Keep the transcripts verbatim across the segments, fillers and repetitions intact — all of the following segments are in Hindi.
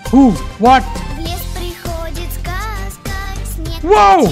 Who? What? Wow!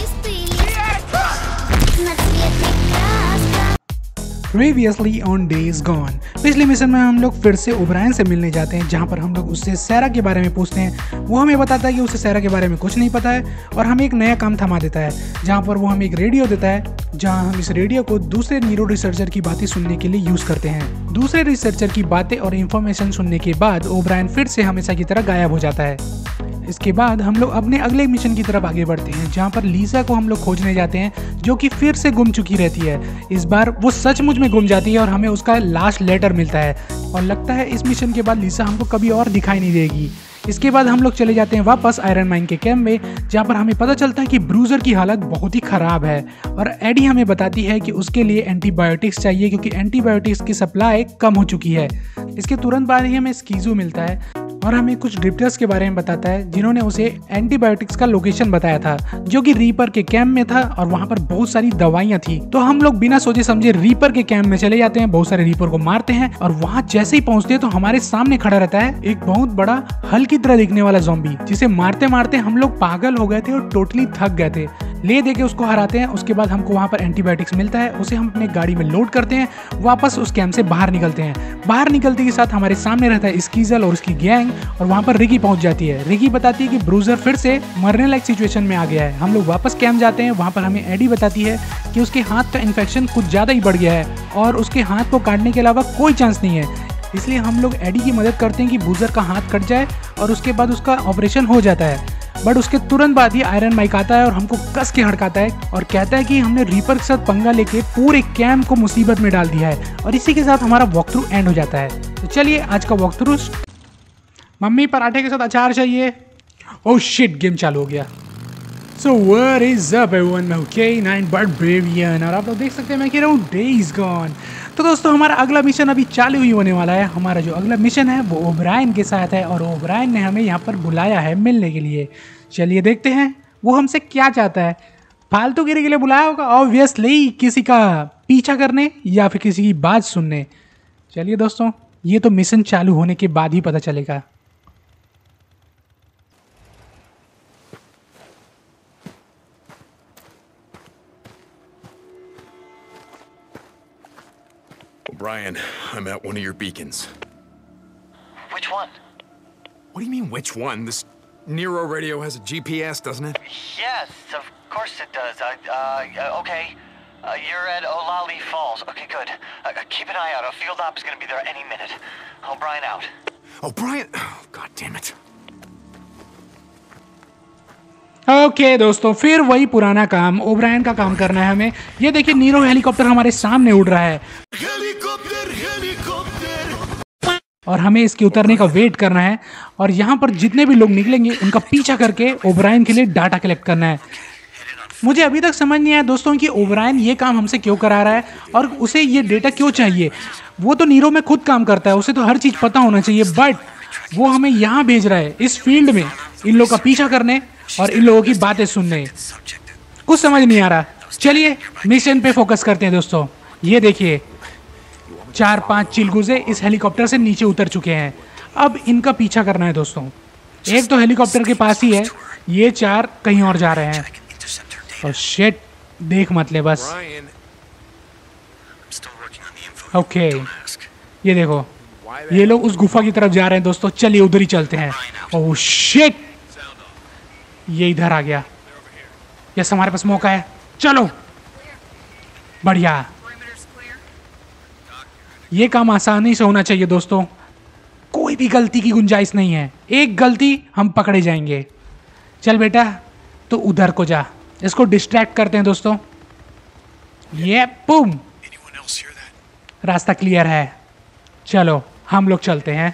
Previously on Days Gone, पिछले मिशन में हम लोग फिर से ओब्रायन से मिलने जाते हैं, जहाँ पर हम लोग उससे सैरा के बारे में पूछते हैं। वो हमें बताता है कि उसे सैरा के बारे में कुछ नहीं पता है और हमें एक नया काम थमा देता है, जहाँ पर वो हमें एक रेडियो देता है, जहाँ हम इस रेडियो को दूसरे न्यूरो रिसर्चर की बातें सुनने के लिए यूज़ करते हैं। दूसरे रिसर्चर की बातें और इन्फॉर्मेशन सुनने के बाद ओब्रायन फिर से हमेशा की तरह गायब हो जाता है। इसके बाद हम लोग अपने अगले मिशन की तरफ आगे बढ़ते हैं, जहाँ पर लीसा को हम लोग खोजने जाते हैं, जो कि फिर से गुम चुकी रहती है। इस बार वो सचमुच में गुम जाती है और हमें उसका लास्ट लेटर मिलता है और लगता है इस मिशन के बाद लीसा हमको कभी और दिखाई नहीं देगी। इसके बाद हम लोग चले जाते हैं वापस आयरन माइन के कैंप में, जहाँ पर हमें पता चलता है कि ब्रूजर की हालत बहुत ही ख़राब है और एडी हमें बताती है कि उसके लिए एंटीबायोटिक्स चाहिए, क्योंकि एंटीबायोटिक्स की सप्लाई कम हो चुकी है। इसके तुरंत बाद ही हमें स्कीजो मिलता है और हमें कुछ ड्रिफ्टर्स के बारे में बताता है, जिन्होंने उसे एंटीबायोटिक्स का लोकेशन बताया था, जो कि रीपर के कैंप में था और वहाँ पर बहुत सारी दवाइयाँ थी। तो हम लोग बिना सोचे समझे रीपर के कैंप में चले जाते हैं, बहुत सारे रीपर को मारते हैं और वहाँ जैसे ही पहुँचते हैं तो हमारे सामने खड़ा रहता है एक बहुत बड़ा हल की तरह दिखने वाला ज़ॉम्बी, जिसे मारते मारते हम लोग पागल हो गए थे और टोटली थक गए थे। ले दे के उसको हराते हैं। उसके बाद हमको वहाँ पर एंटीबायोटिक्स मिलता है, उसे हम अपने गाड़ी में लोड करते हैं, वापस उस कैंप से बाहर निकलते हैं। बाहर निकलते के साथ हमारे सामने रहता है स्कीजल और उसकी गैंग और वहाँ पर रिकी पहुँच जाती है। रिकी बताती है कि ब्रूजर फिर से मरने लायक सिचुएशन में आ गया है। हम लोग वापस कैंप जाते हैं, वहाँ पर हमें एडी बताती है कि उसके हाथ का इन्फेक्शन कुछ ज़्यादा ही बढ़ गया है और उसके हाथ को काटने के अलावा कोई चांस नहीं है। इसलिए हम लोग एडी की मदद करते हैं कि ब्रूजर का हाथ कट जाए और उसके बाद उसका ऑपरेशन हो जाता है। बट उसके तुरंत बाद ही आयरन माइक आता है और हमको कस के हड़काता है और कहता है कि हमने रीपर के साथ पंगा लेके पूरे कैंप को मुसीबत में डाल दिया है। और इसी के साथ हमारा वॉक थ्रू एंड हो जाता है। तो चलिए आज का वॉक थ्रू। मम्मी पराठे के साथ अचार चाहिए। ओह शिट, गेम चालू हो गया। So what is up everyone, मैं हूं के नाइन बारबेरियन और आप लोग देख सकते हैं मैं कह रहा हूँ डेज गॉन। तो दोस्तों हमारा अगला मिशन अभी चालू ही होने वाला है। हमारा जो अगला मिशन है वो ओब्रायन के साथ है और ओब्रायन ने हमें यहाँ पर बुलाया है मिलने के लिए। चलिए देखते हैं वो हमसे क्या चाहता है। फालतूगिरी के लिए बुलाया होगा ऑब्वियसली, किसी का पीछा करने या फिर किसी की बात सुनने। चलिए दोस्तों, ये तो मिशन चालू होने के बाद ही पता चलेगा। O'Brien, I'm at one of your beacons. Which one? What do you mean, which one? This Nero radio has a G P S, doesn't it? Yes, of course it does. I, uh, okay. Uh, you're at Olali Falls. Okay, good. Uh, keep an eye out. A field op is going to be there any minute. O'Brien out. O'Brien? Oh, God damn it. Okay okay, दोस्तों फिर वही पुराना काम, ओब्रायन का काम करना है हमें। ये देखिए नीरो हेलीकॉप्टर हमारे सामने उड़ रहा है। Helicopter, helicopter. और हमें इसके उतरने का वेट करना है और यहाँ पर जितने भी लोग निकलेंगे उनका पीछा करके ओब्रायन के लिए डाटा कलेक्ट करना है। मुझे अभी तक समझ नहीं आया दोस्तों कि ओब्रायन ये काम हमसे क्यों करा रहा है और उसे ये डेटा क्यों चाहिए। वो तो नीरो में खुद काम करता है, उसे तो हर चीज़ पता होना चाहिए, बट वो हमें यहाँ भेज रहा है इस फील्ड में इन लोगों का पीछा करने और इन लोगों की बातें सुनने। कुछ समझ नहीं आ रहा। चलिए मिशन पे फोकस करते हैं दोस्तों। ये देखिए चार पांच चिलगुजे इस हेलीकॉप्टर से नीचे उतर चुके हैं। अब इनका पीछा करना है दोस्तों। एक तो हेलीकॉप्टर के पास ही है, ये चार कहीं और जा रहे हैं। और शिट, देख मत ले बस। ओके ये देखो, ये लोग उस गुफा की तरफ जा रहे हैं दोस्तों। चलिए उधर ही चलते हैं। ओह शिट, ये इधर आ गया। यस, हमारे पास मौका है, चलो। बढ़िया, ये काम आसानी से होना चाहिए दोस्तों, कोई भी गलती की गुंजाइश नहीं है। एक गलती हम पकड़े जाएंगे। चल बेटा तो उधर को जा, इसको डिस्ट्रैक्ट करते हैं दोस्तों। ये बूम, रास्ता क्लियर है। चलो हम लोग चलते हैं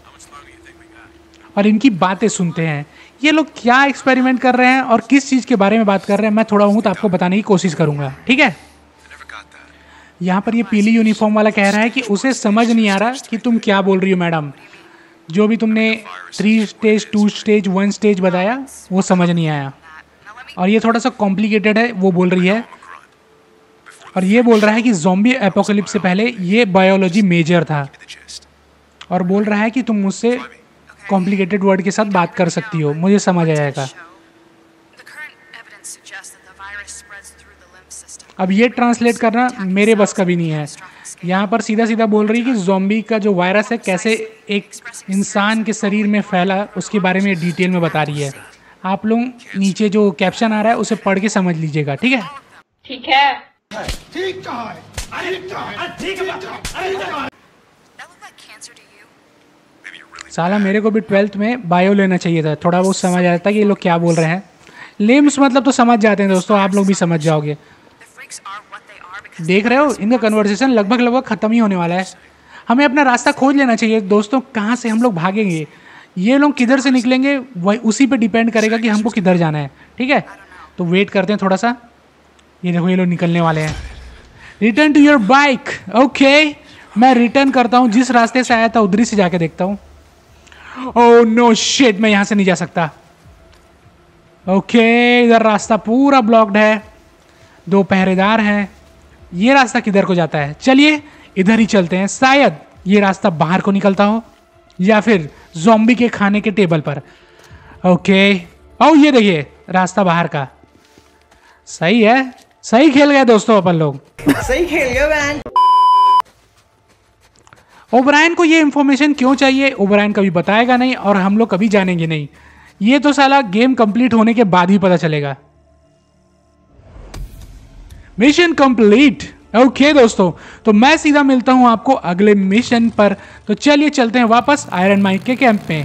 और इनकी बातें सुनते हैं। ये लोग क्या एक्सपेरिमेंट कर रहे हैं और किस चीज़ के बारे में बात कर रहे हैं, मैं थोड़ा बहुत आपको बताने की कोशिश करूंगा, ठीक है। यहाँ पर ये पीली यूनिफॉर्म वाला कह रहा है कि उसे समझ नहीं आ रहा कि तुम क्या बोल रही हो मैडम। जो भी तुमने three stage, two stage, one stage बताया वो समझ नहीं आया। और ये थोड़ा सा कॉम्प्लिकेटेड है वो बोल रही है। और ये बोल रहा है कि ज़ॉम्बी एपोकलिप्स से पहले ये बायोलॉजी मेजर था और बोल रहा है कि तुम मुझसे कॉम्प्लिकेटेड वर्ड के साथ बात कर सकती हो, मुझे समझ आ जाएगा। अब ये ट्रांसलेट करना मेरे बस का भी नहीं है। यहाँ पर सीधा सीधा बोल रही है कि ज़ॉम्बी का जो वायरस है कैसे एक इंसान के शरीर में फैला, उसके बारे में डिटेल में बता रही है। आप लोग नीचे जो कैप्शन आ रहा है उसे पढ़ के समझ लीजिएगा, ठीक है? ठीक है। ठीक है, ठीक है। साला मेरे को भी ट्वेल्थ में बायो लेना चाहिए था, थोड़ा बहुत समझ आता है कि ये लोग क्या बोल रहे हैं। लेम्स मतलब तो समझ जाते हैं दोस्तों, आप लोग भी समझ जाओगे। देख रहे हो, इनका कन्वर्सेशन लगभग लगभग खत्म ही होने वाला है। हमें अपना रास्ता खोज लेना चाहिए दोस्तों, कहाँ से हम लोग भागेंगे, ये लोग किधर से निकलेंगे, वही उसी पे डिपेंड करेगा कि हमको किधर जाना है, ठीक है? तो वेट करते हैं थोड़ा सा। ये देखो ये लोग निकलने वाले हैं। Return to your bike. Okay, मैं रिटर्न करता हूँ, जिस रास्ते से आया था उधर से जाके देखता हूँ। ओह नो शिट, मैं यहाँ से नहीं जा सकता। ओके, इधर रास्ता पूरा ब्लॉक्ड है, दो पहरेदार हैं। ये रास्ता किधर को जाता है? चलिए इधर ही चलते हैं, शायद ये रास्ता बाहर को निकलता हो या फिर ज़ॉम्बी के खाने के टेबल पर। ओके, ओ ये देखिए रास्ता बाहर का। सही है, सही खेल गए दोस्तों अपन लोग, सही खेल गए मैन। ओब्रायन को ये इंफॉर्मेशन क्यों चाहिए ओब्रायन कभी बताएगा नहीं और हम लोग कभी जानेंगे नहीं। ये तो साला गेम कंप्लीट होने के बाद ही पता चलेगा। Mission complete. ओके दोस्तों, तो मैं सीधा मिलता हूं आपको अगले मिशन पर। तो चलिए चलते हैं वापस आयरन माइक के कैंप में।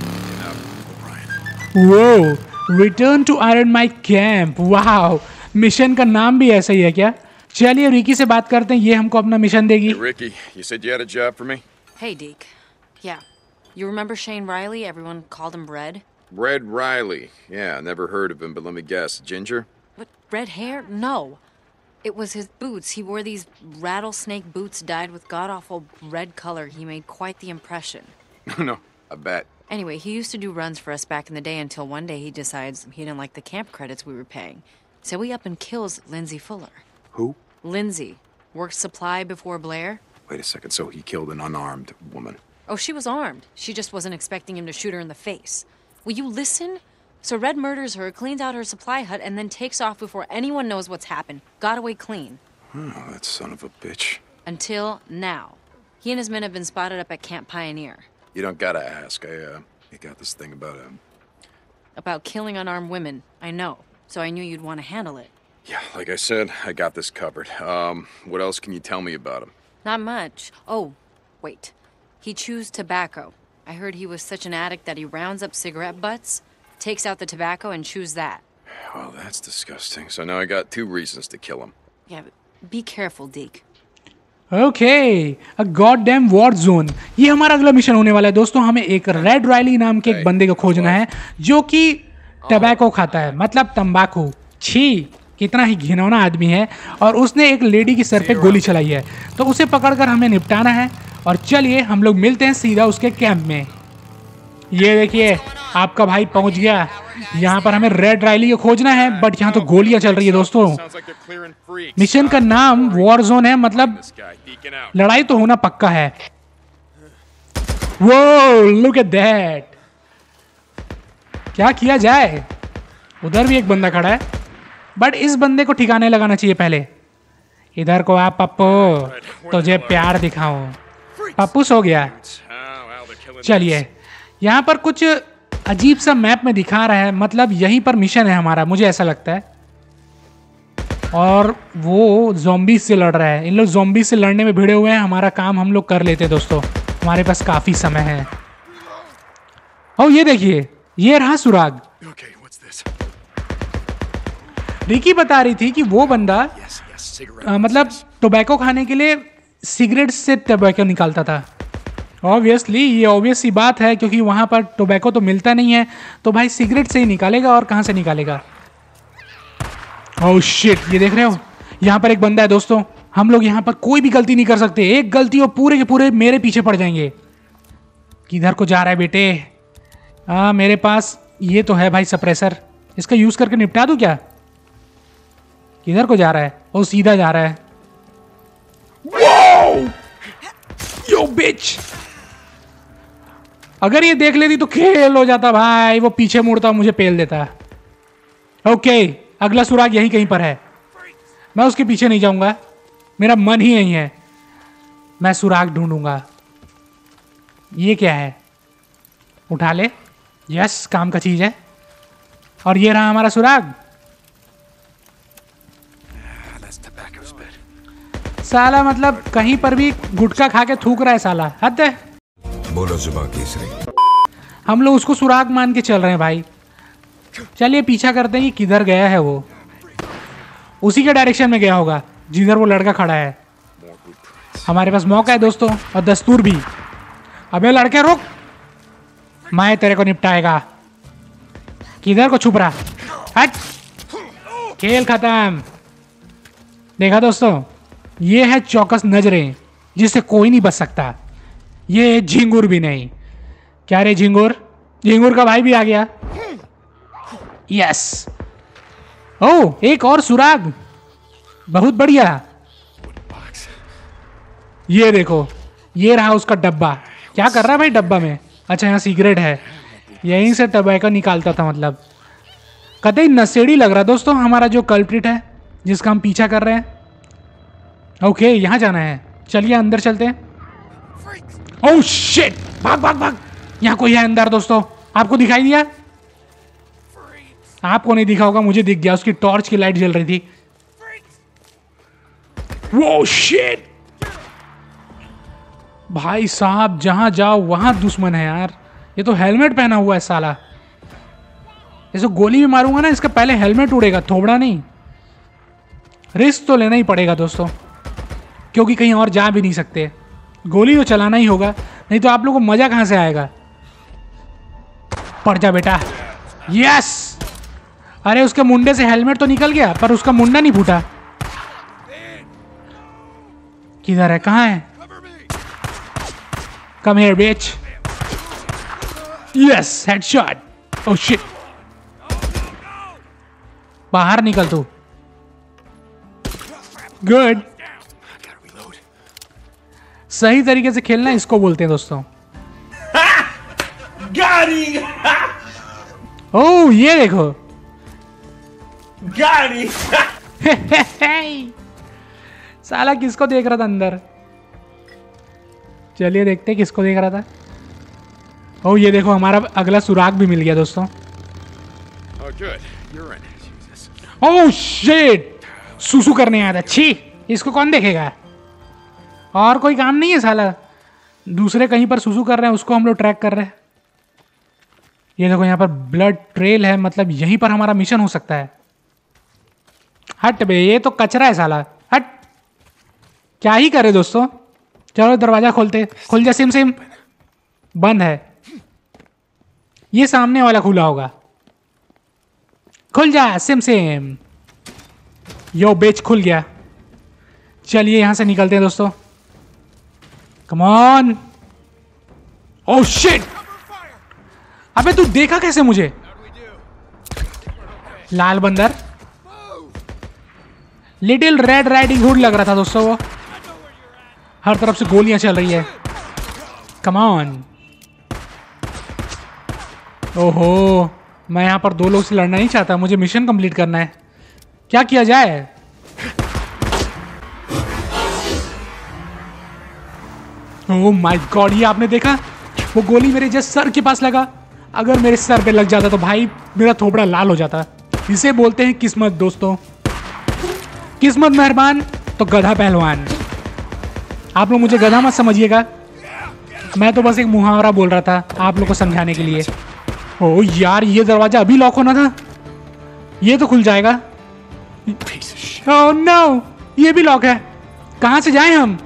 वो return to Iron Mike camp. वाह, मिशन का नाम भी ऐसा ही है क्या? चलिए रिकी से बात करते हैं, ये हमको अपना मिशन देगी। Hey, Ricky, you said you had a job for me? Hey, Deke. Yeah. You remember Shane Riley? Everyone called him Red? Red Riley. Yeah, never heard of him, but let me guess. Ginger? What? Red hair? No. It was his boots. He wore these rattlesnake boots dyed with god-awful red color. He made quite the impression. No, I bet. Anyway, he used to do runs for us back in the day until one day he decides he didn't like the camp credits we were paying. So he up and kills Lindsay Fuller. Who? Lindsay. Worked supply before Blair. Wait a second, so he killed an unarmed woman? Oh, she was armed. She just wasn't expecting him to shoot her in the face. Will you listen? So Red murders her, cleans out her supply hut, and then takes off before anyone knows what's happened. Got away clean. Oh, that son of a bitch. Until now. He and his men have been spotted up at Camp Pioneer. You don't gotta ask. I, uh, I got this thing about, um... About killing unarmed women. I know. So I knew you'd want to handle it. Yeah, like I said, I got this covered. Um, what else can you tell me about him? Not much. Oh, wait. He chews tobacco. I heard he was such an addict that he rounds up cigarette butts, takes out the tobacco, and chews that. Well, that's disgusting. So now I got two reasons to kill him. Yeah, but be careful, Deke. Okay, a goddamn war zone. ये हमारा अगला मिशन होने वाला है दोस्तों। हमें एक रेड राइली नाम के एक बंदे को खोजना है जो कि टबैको खाता है, मतलब तंबाकू। छी, कितना ही घिनौना आदमी है। और उसने एक लेडी की सर पे गोली चलाई है, तो उसे पकड़कर हमें निपटाना है। और चलिए हम लोग मिलते हैं सीधा उसके कैंप में। ये देखिए आपका भाई पहुंच गया। यहाँ पर हमें रेड राइली को खोजना है, बट यहाँ तो गोलियां चल रही है दोस्तों। मिशन का नाम वॉर जोन है, मतलब लड़ाई तो होना पक्का है। वो लुक एट दैट, क्या किया जाए। उधर भी एक बंदा खड़ा है, बट इस बंदे को ठिकाने लगाना चाहिए पहले। इधर को आप पप्पू, तुझे प्यार दिखाऊं। पप्पू सो गया। चलिए, यहाँ पर कुछ अजीब सा मैप में दिखा रहा है, मतलब यहीं पर मिशन है हमारा, मुझे ऐसा लगता है। और वो ज़ॉम्बी से लड़ रहा है। इन लोग ज़ॉम्बी से लड़ने में भिड़े हुए हैं। हमारा काम हम लोग कर लेते हैं दोस्तों, हमारे पास काफी समय है। ओ ये देखिए, ये रहा सुराग। रिकी बता रही थी कि वो बंदा आ, मतलब टोबैको खाने के लिए सिगरेट से टोबैको निकालता था। ऑब्वियसली ये ऑब्वियस सी बात है, क्योंकि वहाँ पर टोबैको तो मिलता नहीं है, तो भाई सिगरेट से ही निकालेगा, और कहाँ से निकालेगा। ओह शिट, ये देख रहे हो यहाँ पर एक बंदा है दोस्तों। हम लोग यहाँ पर कोई भी गलती नहीं कर सकते, एक गलती और पूरे के पूरे मेरे पीछे पड़ जाएंगे। किधर को जा रहा है बेटे? हाँ मेरे पास ये तो है भाई सप्रेसर, इसका यूज करके निपटा दूं क्या? किधर को जा रहा है? वो सीधा जा रहा है। Yo bitch! अगर ये देख लेती तो खेल हो जाता भाई। वो पीछे मुड़ता मुझे पेल देता। ओके, अगला सुराग यहीं कहीं पर है। मैं उसके पीछे नहीं जाऊंगा, मेरा मन ही यही है। मैं सुराग ढूंढूंगा। ये क्या है? उठा ले। यस, काम का चीज है। और ये रहा हमारा सुराग। साला मतलब कहीं पर भी गुटखा खा के थूक रहा है साला, हद है। बोलो जुबान केसरी। हम लोग उसको सुराग मान के चल रहे हैं भाई। चलिए पीछा करते हैं कि किधर गया है वो। उसी के डायरेक्शन में गया होगा जिधर वो लड़का खड़ा है। हमारे पास मौका है दोस्तों, और दस्तूर भी। अबे लड़के रुक, मैं तेरे को निपटाएगा। किधर को छुप रहा? हट, खेल खत्म। देखा दोस्तों, ये है चौकस नजरें जिससे कोई नहीं बच सकता। ये झिंगुर भी नहीं। क्या रे झिंगुर? झिंगुर का भाई भी आ गया। यस। ओ, एक और सुराग, बहुत बढ़िया। ये देखो, ये रहा उसका डब्बा। क्या कर रहा है भाई डब्बा में? अच्छा, यहाँ सिगरेट है। यहीं से टबैको निकालता था मतलब। कतई नशेड़ी लग रहा है दोस्तों हमारा जो कल्प्रिट है जिसका हम पीछा कर रहे हैं। ओके, यहाँ जाना है। चलिए अंदर चलते हैं। ओह शिट, भाग भाग भाग। यहाँ कोई है अंदर दोस्तों। आपको दिखाई दिया? आपको नहीं दिखा होगा, मुझे दिख गया। उसकी टॉर्च की लाइट जल रही थी। वो शिट भाई साहब, जहां जाओ वहां दुश्मन है यार। ये तो हेलमेट पहना हुआ है साला। इसको गोली भी मारूंगा ना, इसका पहले हेलमेट उड़ेगा, थोबड़ा नहीं। रिस्क तो लेना ही पड़ेगा दोस्तों, क्योंकि कहीं और जा भी नहीं सकते। गोली तो चलाना ही होगा, नहीं तो आप लोगों को मजा कहां से आएगा। पड़ जा बेटा। यस। अरे उसके मुंडे से हेलमेट तो निकल गया, पर उसका मुंडा नहीं फूटा। किधर है? कहां है? Come here bitch. Yes, headshot. Oh shit, बाहर निकल तू। गुड। सही तरीके से खेलना इसको बोलते हैं दोस्तों। गाड़ी ओह ये देखो, गाड़ी साला किसको देख रहा था अंदर? चलिए देखते हैं किसको देख रहा था। ओह ये देखो, हमारा अगला सुराग भी मिल गया दोस्तों। ओह शिट, सुसु करने आया था। छी, इसको कौन देखेगा? और कोई काम नहीं है साला। दूसरे कहीं पर सुसु कर रहे हैं, उसको हम लोग ट्रैक कर रहे हैं। ये देखो, यहाँ पर ब्लड ट्रेल है, मतलब यहीं पर हमारा मिशन हो सकता है। हट बे, ये तो कचरा है साला। हट, क्या ही करे दोस्तों। चलो दरवाजा खोलते। खुल जा सिम सिम। बंद है। ये सामने वाला खुला होगा। खुल जा सिम सिम। यो बेच, खुल गया। चलिए यहां से निकलते हैं दोस्तों। Come on. ओह शिट, अबे तू देखा कैसे मुझे? लाल बंदर, लिटिल रेड राइडिंग हुड लग रहा था दोस्तों वो। हर तरफ से गोलियां चल रही है। Come on. ओहो, मैं यहां पर दो लोग से लड़ना नहीं चाहता, मुझे मिशन कंप्लीट करना है। क्या किया जाए? ओह माय गॉड, ये आपने देखा? वो गोली मेरे जस्ट सर के पास लगा। अगर मेरे सर पे लग जाता तो भाई मेरा थोबड़ा लाल हो जाता। इसे बोलते हैं किस्मत दोस्तों। किस्मत मेहरबान तो गधा पहलवान। आप लोग मुझे गधा मत समझिएगा, मैं तो बस एक मुहावरा बोल रहा था आप लोग को समझाने के लिए। ओ यार, ये दरवाजा अभी लॉक होना था। ये तो खुल जाएगा। ओह नो, ये भी लॉक है। कहां से जाएं हम?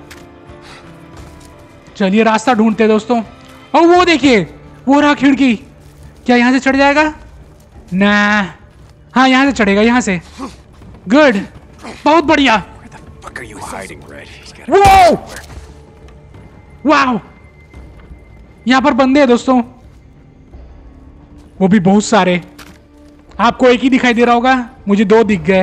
चलिए रास्ता ढूंढते दोस्तों। ओ वो देखिए, वो रहा खिड़की। क्या यहां से चढ़ जाएगा? ना, हाँ यहां से चढ़ेगा, यहां से। गुड, बहुत बढ़िया। वो वाओ, यहां पर बंदे हैं दोस्तों, वो भी बहुत सारे। आपको एक ही दिखाई दे रहा होगा, मुझे दो दिख गए।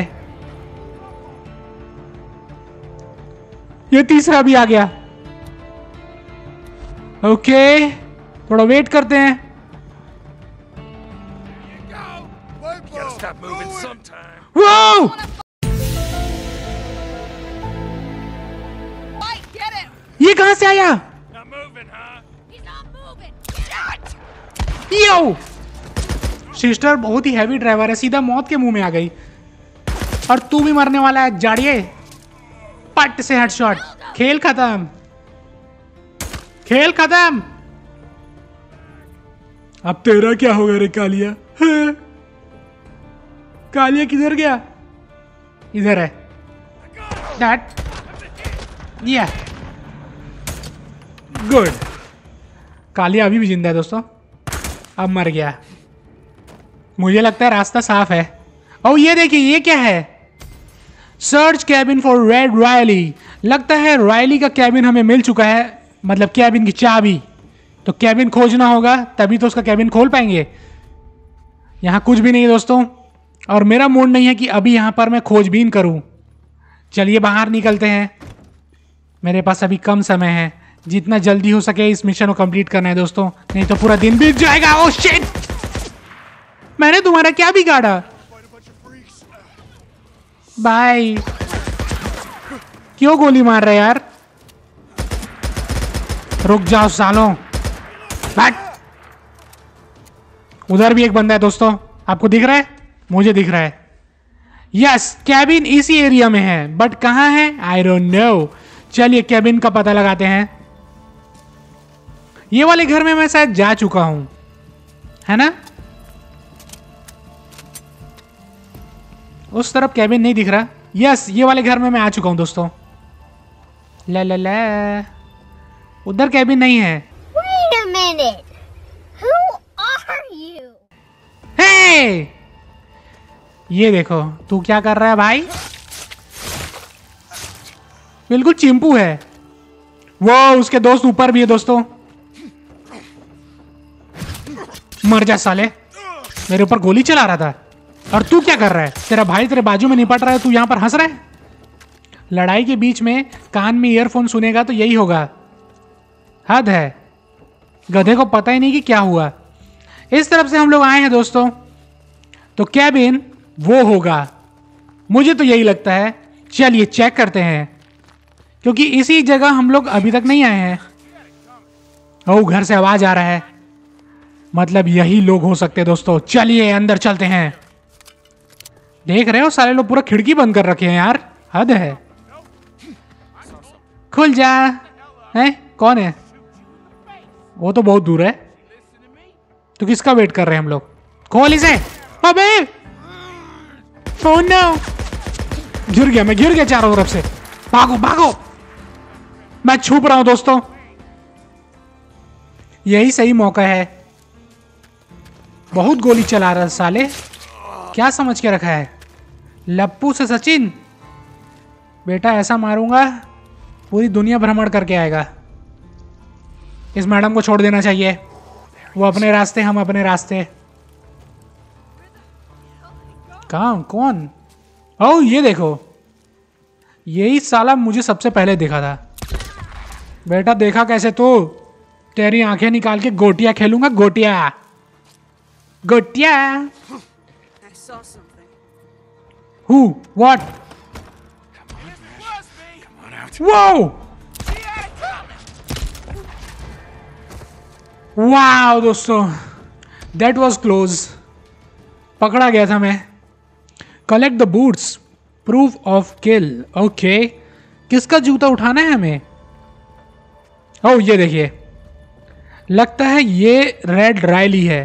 ये तीसरा भी आ गया। ओके, थोड़ा वेट करते हैं। Gotta stop moving sometime. वो ये कहां से आया? Not moving, huh? Yo sister बहुत ही हैवी ड्राइवर है, सीधा मौत के मुंह में आ गई। और तू भी मरने वाला है जाड़िए। पट से हेडशॉट। खेल खत्म, खेल खत्म। अब तेरा क्या होगा रे कालिया? हाँ। कालिया किधर गया? इधर है। दैट या गुड। कालिया अभी भी जिंदा है दोस्तों, अब मर गया। मुझे लगता है रास्ता साफ है। और ये देखिए ये क्या है? Search cabin for Red Riley. लगता है रायली का कैबिन हमें मिल चुका है, मतलब कैबिन की चाबी। तो कैबिन खोजना होगा तभी तो उसका कैबिन खोल पाएंगे। यहाँ कुछ भी नहीं है दोस्तों, और मेरा मूड नहीं है कि अभी यहाँ पर मैं खोजबीन करूँ। चलिए बाहर निकलते हैं, मेरे पास अभी कम समय है। जितना जल्दी हो सके इस मिशन को कंप्लीट करना है दोस्तों, नहीं तो पूरा दिन बीत जाएगा। ओह शिट, मैंने तुम्हारा क्या बिगाड़ा? बाय। क्यों गोली मार रहे यार? रुक जाओ सालों। बैठ। उधर भी एक बंदा है दोस्तों, आपको दिख रहा है? मुझे दिख रहा है। यस, कैबिन इसी एरिया में है, बट कहां है आई डोंट नो। चलिए कैबिन का पता लगाते हैं। ये वाले घर में मैं शायद जा चुका हूं, है ना? उस तरफ कैबिन नहीं दिख रहा। यस, ये वाले घर में मैं आ चुका हूं दोस्तों। ला ला ला, उधर कैबिन नहीं है। Wait a minute. Who are you? हे, ये देखो तू क्या कर रहा है भाई? बिल्कुल चिंपू है वो। उसके दोस्त ऊपर भी है दोस्तों। मर जा साले, मेरे ऊपर गोली चला रहा था। और तू क्या कर रहा है? तेरा भाई तेरे बाजू में निपट रहा है, तू यहां पर हंस रहा है। लड़ाई के बीच में कान में ईयरफोन सुनेगा तो यही होगा। हद है, गधे को पता ही नहीं कि क्या हुआ। इस तरफ से हम लोग आए हैं दोस्तों, तो कैबिन वो होगा, मुझे तो यही लगता है। चलिए चेक करते हैं, क्योंकि इसी जगह हम लोग अभी तक नहीं आए हैं। ओह, घर से आवाज आ रहा है, मतलब यही लोग हो सकते हैं दोस्तों। चलिए अंदर चलते हैं। देख रहे हो सारे लोग पूरा खिड़की बंद कर रखे हैं यार, हद है। खुल जा। है कौन है? वो तो बहुत दूर है, तो किसका वेट कर रहे हैं हम लोग? खोल इसे। अबे ओह नो, गिर गया मैं, गिर गया चारों तरफ से। भागो भागो, मैं छुप रहा हूं दोस्तों, यही सही मौका है। बहुत गोली चला रहा है साले, क्या समझ के रखा है? लप्पू से सचिन बेटा ऐसा मारूंगा पूरी दुनिया भ्रमण करके आएगा। इस मैडम को छोड़ देना चाहिए, वो अपने रास्ते हम अपने रास्ते। कहाँ कौन? ओह ये देखो, यही साला मुझे सबसे पहले देखा था। बेटा देखा कैसे तू? तेरी आंखें निकाल के गोटियां खेलूंगा, गोटियां गोटियां। Who? What? Whoa! Wow दोस्तों, that was close. पकड़ा गया था मैं। Collect the boots. Proof of kill. Okay. किसका जूता उठाना है हमें? ओह ये देखिए, लगता है ये रेड रायली है।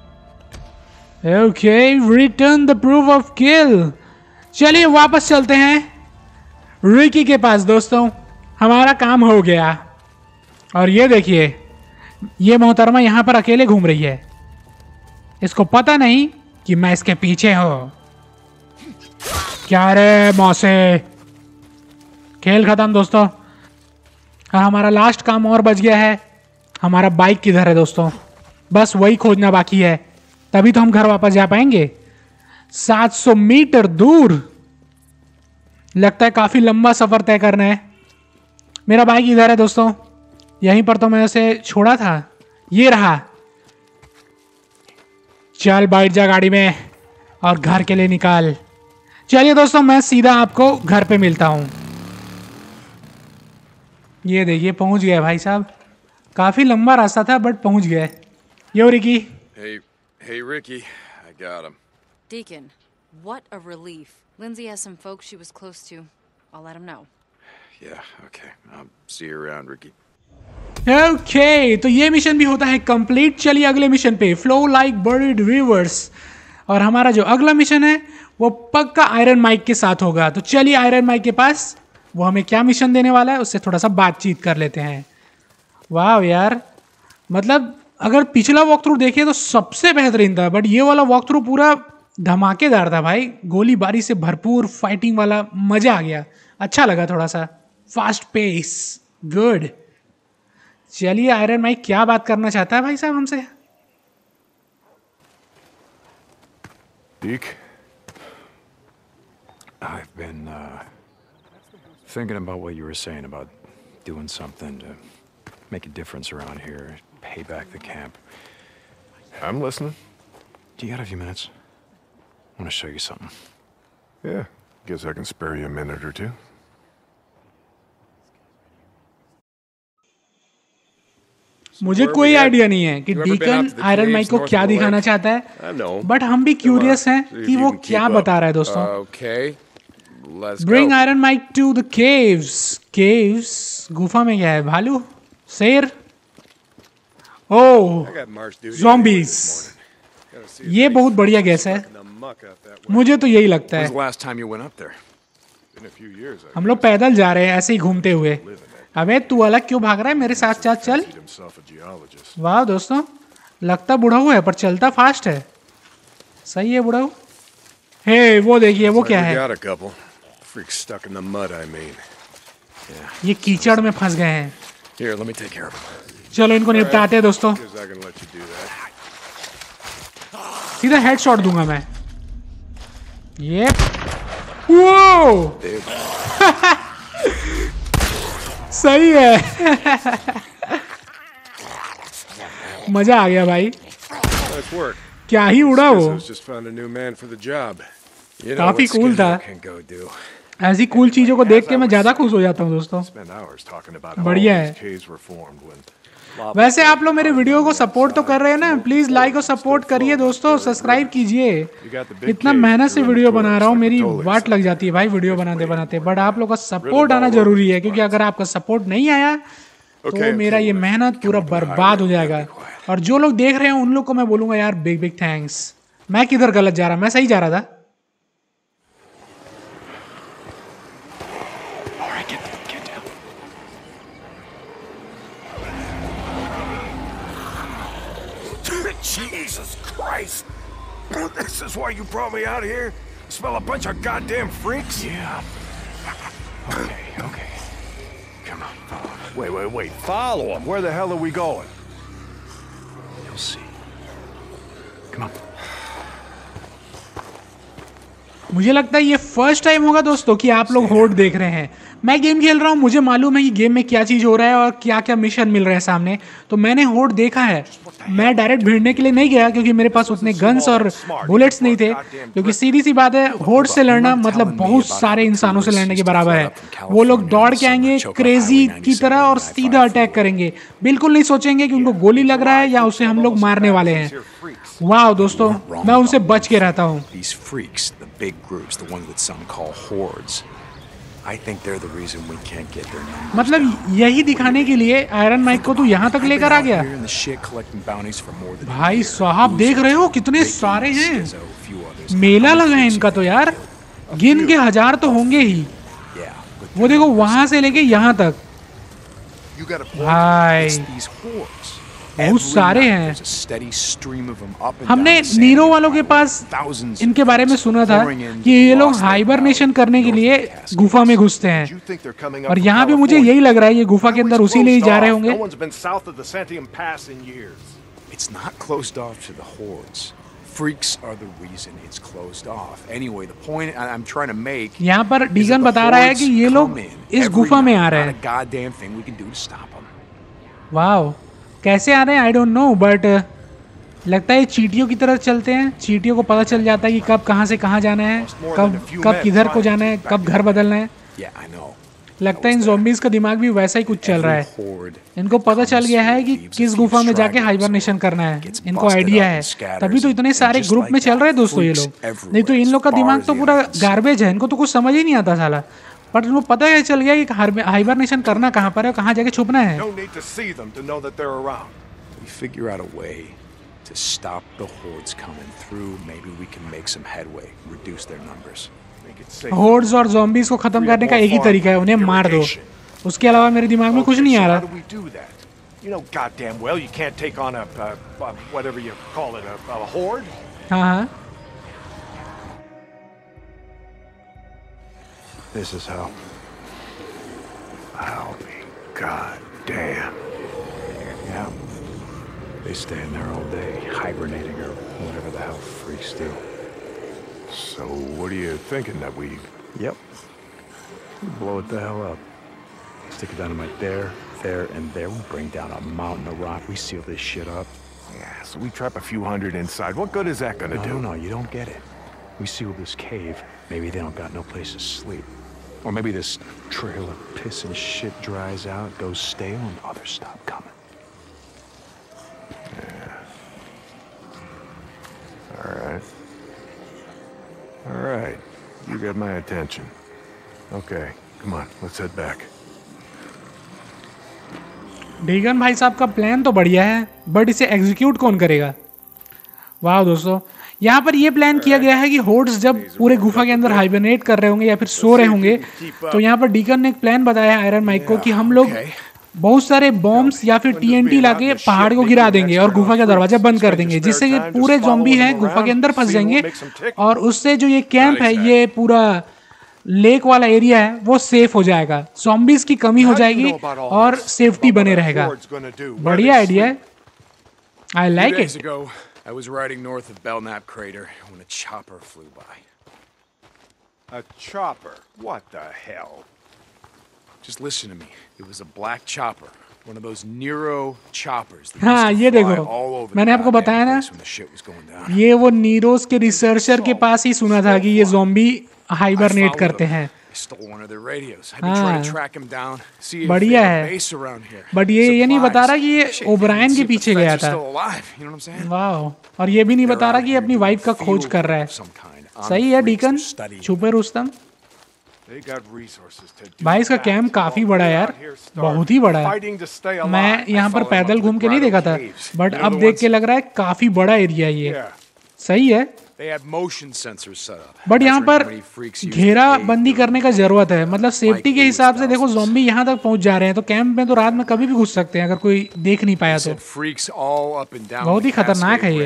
Okay, return the proof of kill. चलिए वापस चलते हैं रिकी के पास दोस्तों, हमारा काम हो गया। और ये देखिए, ये मोहतरमा यहां पर अकेले घूम रही है, इसको पता नहीं कि मैं इसके पीछे हूं। क्या रे मौसे, खेल खत्म दोस्तों। हाँ, हमारा लास्ट काम और बच गया है। हमारा बाइक किधर है दोस्तों? बस वही खोजना बाकी है, तभी तो हम घर वापस जा पाएंगे। सात सौ मीटर दूर, लगता है काफी लंबा सफर तय करना है। मेरा बाइक इधर है दोस्तों, यहीं पर तो मैं उसे छोड़ा था। ये रहा, चल बैठ जा गाड़ी में और घर के लिए निकाल। चलिए दोस्तों, मैं सीधा आपको घर पे मिलता हूं। ये देखिए पहुंच गए भाई साहब, काफी लंबा रास्ता था बट पहुंच गए। Yo Ricky. Hey, hey, Ricky. I got him. Deacon, what a relief. Lindsay has some folks she was close to. I'll let him know. Yeah, okay. I'll see you around, Ricky. Okay okay, तो ये मिशन भी होता है कंप्लीट। चलिए अगले मिशन पे, फ्लो लाइक बर्ड रिवर्स। और हमारा जो अगला मिशन है वो पक्का आयरन माइक के साथ होगा। तो चलिए आयरन माइक के पास, वो हमें क्या मिशन देने वाला है उससे थोड़ा सा बातचीत कर लेते हैं। वाह यार, मतलब अगर पिछला वॉक थ्रू देखिए तो सबसे बेहतरीन था, बट ये वाला वॉक थ्रू पूरा धमाकेदार था भाई, गोलीबारी से भरपूर, फाइटिंग वाला, मजा आ गया, अच्छा लगा, थोड़ा सा फास्ट पेस, गुड। चलिए आयरन माइक क्या बात करना चाहता है भाई साहब हमसे? Deke, I've been uh, thinking about what you were saying about doing something to make a difference around here, pay back the camp. I'm listening. Do you got a few minutes? I want to show you something. Yeah, guess I can spare you a minute or two. मुझे कोई आइडिया नहीं है कि डीकन आयरन माइक को क्या दिखाना चाहता है, बट हम भी क्यूरियस हैं कि वो क्या बता रहा है दोस्तों। Bring Iron Mike to the caves. Caves, गुफा में क्या है? भालू, शेर, ओह ज़ॉम्बीज। ये बहुत बढ़िया गैस है, मुझे तो यही लगता है। हम लोग पैदल जा रहे हैं ऐसे ही घूमते हुए। अबे तू अलग क्यों भाग रहा है, मेरे साथ साथ चल। वाह दोस्तों, लगता बुढ़ाऊ है पर चलता फास्ट है। सही है बुढ़ाऊ। हे वो देखिए, वो क्या है? ये कीचड़ में फंस गए हैं। चलो इनको निपटाते हैं दोस्तों। सीधा हेडशॉट दूंगा मैं। ये वो सही है। मजा आ गया भाई, क्या ही उड़ा वो, काफी कूल था। ऐसी कूल चीजों को देख के मैं ज्यादा खुश हो जाता हूँ दोस्तों, बढ़िया है। वैसे आप लोग मेरे वीडियो को सपोर्ट तो कर रहे हैं ना, प्लीज लाइक और सपोर्ट करिए दोस्तों, सब्सक्राइब कीजिए। इतना मेहनत से वीडियो बना रहा हूँ, मेरी वाट लग जाती है भाई वीडियो बनाते बनाते, बट आप लोग का सपोर्ट आना जरूरी है, क्योंकि अगर आपका सपोर्ट नहीं आया तो मेरा ये मेहनत पूरा बर्बाद हो जाएगा। और जो लोग देख रहे हैं उन लोग को मैं बोलूंगा यार बिग बिग थैंक्स। मैं किधर गलत जा रहा, मैं सही जा रहा था। Jesus Christ! This is why you brought me out here? Smell a bunch of goddamn freaks? Yeah. Okay, okay. Come on, follow me. Wait, wait, wait. Follow him. Where the hell are we going? You'll see. Come on. मुझे लगता है ये फर्स्ट टाइम होगा दोस्तों कि आप लोग होर्ड देख रहे हैं। मैं गेम खेल रहा हूँ, मुझे मालूम है कि गेम में क्या चीज़ हो रहा है और क्या क्या मिशन मिल रहे हैं सामने, तो मैंने होर्ड देखा है। मैं डायरेक्ट भिड़ने के लिए नहीं गया क्योंकि मेरे पास उतने गन्स और बुलेट्स नहीं थे, क्योंकि सीधी सी बात है होर्ड से लड़ना मतलब बहुत सारे इंसानों से लड़ने के बराबर है। वो लोग दौड़ के आएंगे क्रेजी की तरह और सीधा अटैक करेंगे, बिल्कुल नहीं सोचेंगे कि उनको गोली लग रहा है या उसे हम लोग मारने वाले हैं। वाह दोस्तों, मैं उनसे बच के रहता हूँ। Big groups, the ones that some call hordes. I think they're the reason we can't get their numbers. मतलब यही दिखाने के लिए आयरन माइक को तू यहाँ तक लेकर आ गया। भाई साहब देख रहे हो कितने सारे हैं, मेला लगा है इनका तो यार, गिन के हजार तो होंगे ही। वो देखो वहां से लेके यहाँ तक, भाई बहुत सारे हैं। हमने नीरो वालों के पास इनके बारे में सुना था कि ये लोग हाइबरनेशन करने के लिए गुफा में घुसते हैं, और यहाँ भी मुझे यही लग रहा है ये गुफा के अंदर उसी लिए जा रहे होंगे। यहाँ पर डीगन बता रहा है कि ये लोग इस गुफा में आ रहे हैं। वाह, कैसे आ रहे हैं आई डोंट नो, बट लगता है चींटियों की तरह चलते हैं। चींटियों को पता चल जाता है कि कब कहाँ से कहाँ जाना है, कब कब किधर को जाना है, कब घर बदलना है। लगता है इन ज़ॉम्बीज़ का दिमाग भी वैसा ही कुछ चल रहा है। इनको पता चल गया है कि किस गुफा में जाके हाइबरनेशन करना है, इनको आइडिया है, तभी तो इतने सारे ग्रुप में चल रहे हैं दोस्तों ये लोग। नहीं तो इन लोग का दिमाग तो पूरा गार्बेज है, इनको तो कुछ समझ ही नहीं आता साला। बट इनको पता है चल गया कि हाइबरनेशन करना कहाँ पर है, कहाँ जाके छुपना है। To stop the hordes coming through, maybe we can make some headway, reduce their numbers. hordes और zombies को खत्म करने का एक ही तरीका है, उन्हें मार दो। उसके अलावा मेरे दिमाग में कुछ नहीं आ रहा। You know goddamn well you can't take on a, a, a whatever you call it, a, a horde. हाँ हाँ। This is how. I'll be goddamn. Yeah. They stay in there all day, hibernating or whatever the hell freaks do. So what are you thinking that we... Yep. We blow it the hell up. Stick it dynamite there, there, and there. We bring down a mountain of rock. We seal this shit up. Yeah, so we trap a few hundred inside. What good is that gonna no, do? No, no, you don't get it. We seal this cave. Maybe they don't got no place to sleep. Or maybe this trail of piss and shit dries out, goes stale, and others stop coming. All right. All right. You got my attention. Okay, come on, let's head back. Deegan भाई साहब का प्लान तो बढ़िया है, बट इसे एग्जीक्यूट कौन करेगा? वाह दोस्तों, यहाँ पर ये प्लान किया गया है कि होर्ड्स जब पूरे गुफा के अंदर हाइबरनेट कर रहे होंगे या फिर सो रहे होंगे, तो यहाँ पर डीगन ने एक प्लान बताया है आयरन माइक को कि हम लोग बहुत सारे बॉम्ब्स या फिर टीएनटी लाके पहाड़ को गिरा देंगे और गुफा का दरवाजा बंद कर देंगे, जिससे ये पूरे ज़ॉम्बी हैं गुफा के अंदर फंस जाएंगे और उससे जो ये कैंप है, ये पूरा लेक वाला एरिया है, वो सेफ हो जाएगा, ज़ॉम्बीज की कमी हो जाएगी और सेफ्टी बने रहेगा। बढ़िया आइडिया है, I like it. I was riding north of Belknap Crater when a chopper flew by. A chopper? What the hell? Just listen to me. It was a black chopper, one of those Nero choppers. हाँ ये देखो, मैंने आपको बताया ना, ये वो नीरोस के रिसर्चर के पास ही सुना था कि ये ज़ॉम्बी हाइबरनेट करते हैं। हाँ बढ़िया है, बट ये ये नहीं बता रहा कि ये ओब्रायन के पीछे गया था। वाह, और ये भी नहीं बता रहा कि ये अपनी वाइफ का खोज कर रहा है। सही है डीकन, छुपे रुस्तम। भाई इसका कैंप काफी बड़ा है यार, बहुत ही बड़ा है। मैं यहाँ पर पैदल घूम के नहीं देखा था, बट अब देख के लग रहा है काफी बड़ा एरिया ये। सही है, बट यहाँ पर घेरा बंदी करने का जरूरत है, मतलब सेफ्टी के हिसाब से। देखो ज़ॉम्बी यहाँ तक पहुँच जा रहे हैं, तो कैंप में तो रात में कभी भी घुस सकते हैं अगर कोई देख नहीं पाया तो। बहुत ही खतरनाक है ये।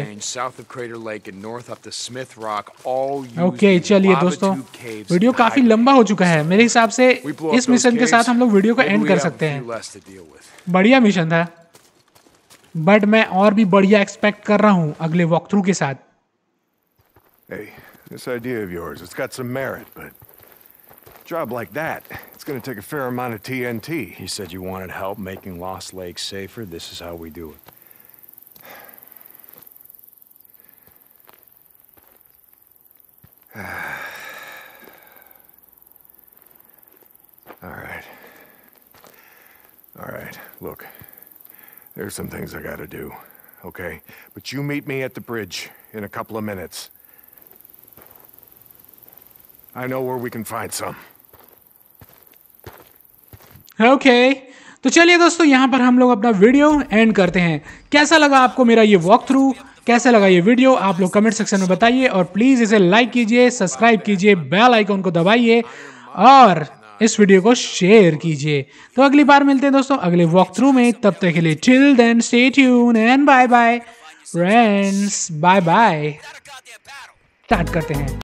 ओके चलिए दोस्तों, वीडियो काफी लंबा हो चुका है मेरे हिसाब से। इस मिशन के साथ हम लोग वीडियो को एंड कर सकते हैं। बढ़िया मिशन था, बट मैं और भी बढ़िया एक्सपेक्ट कर रहा हूँ अगले वॉक थ्रू के साथ। Hey, this idea of yours, it's got some merit, but a job like that, it's going to take a fair amount of T N T. He said you wanted help making Lost Lake safer. This is how we do it. All right. All right, look. There's some things I gotta do, okay? But you meet me at the bridge in a couple of minutes. I know where we can find some. Okay. तो चलिए दोस्तों, यहाँ पर हम लोग अपना वीडियो एंड करते हैं। कैसा लगा आपको मेरा ये वॉक थ्रू, कैसा लगा ये वीडियो, आप लोग कमेंट सेक्शन में बताइए और प्लीज इसे लाइक कीजिए, सब्सक्राइब कीजिए, बेल आइकन को दबाइए और इस वीडियो को शेयर कीजिए। तो अगली बार मिलते हैं दोस्तों अगले वॉक थ्रू में, तब तक के लिए till then stay tune and bye bye friends, bye bye. Start करते हैं।